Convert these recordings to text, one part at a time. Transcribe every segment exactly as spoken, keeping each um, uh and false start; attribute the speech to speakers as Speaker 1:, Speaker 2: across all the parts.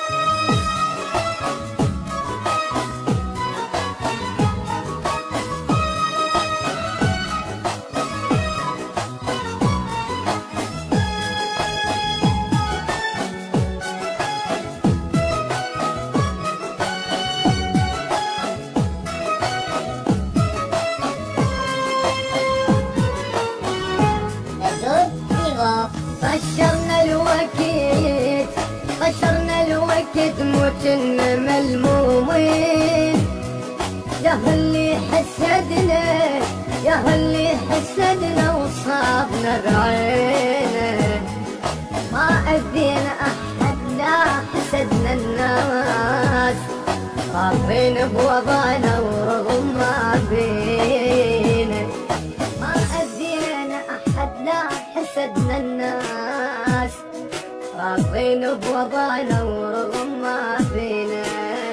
Speaker 1: قشرنا الوقت قشرنا الوقت موتنا ملمومين، يا اللي حسدنا يا اللي حسدنا وصابنا بعينه، ما أذينا أحد لا حسدنا الناس، خافين بوضعنا ورغم ما بينا، ما أذينا أحد لا حسدنا الناس، راضين بوضعنا ورغم ما فينا،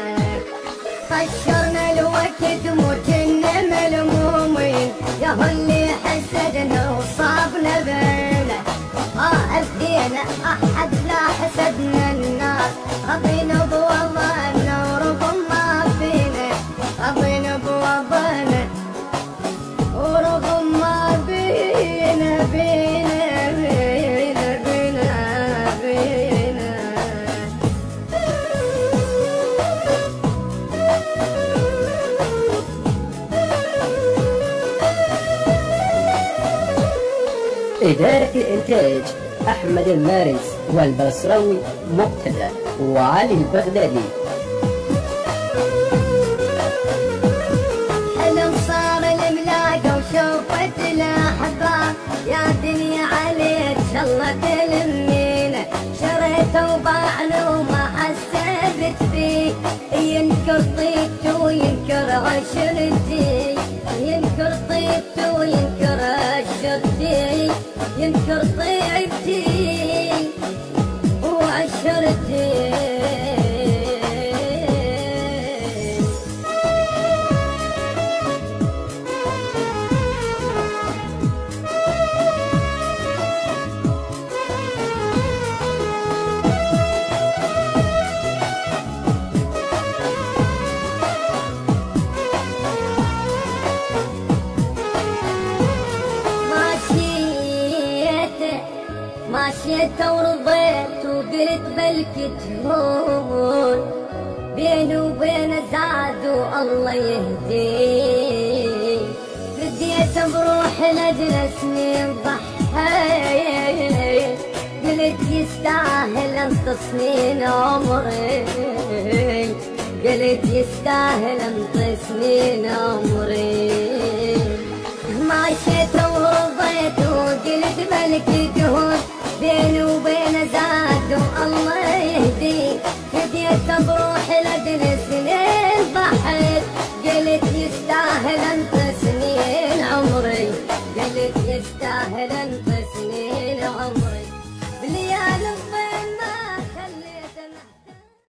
Speaker 1: قشرنا الوقت موتنا ملمومين، يا اللي حسدنا وصابنا بينا، ما أذينا أحد لا حسدنا الناس، راضين بوضعنا ورغم ما فينا، راضين بوضعنا ورغم ما بينا بينا بينا بينا بينا.
Speaker 2: إدارة الإنتاج أحمد المارس والبصراوي مقتدى وعلي البغدادي.
Speaker 1: وشوفت الأحباب يا دنيا عليك شالله تلمينا، شريت وباعنا وما حسبت فيه، ينكر طيبته وينكر عشرتي، ينكر طيبته وينكر عشرتي، ينكر طيبتي وعشرتي. مشيت ورضيت وقلت بلكي تهون، بيني وبين زاد والله يهديه، رديت بروح لأجل سنين ضحيت، قلت يستاهل انت سنين عمري، قلت يستاهل انت سنين عمري، مشيت ورضيت وقلت بلكي تهون، بيني وبين زاد والله يهدي، هديت بروح لأجل سنين ضحيت، قلت يستاهل انت سنين عمري، قلت يستاهل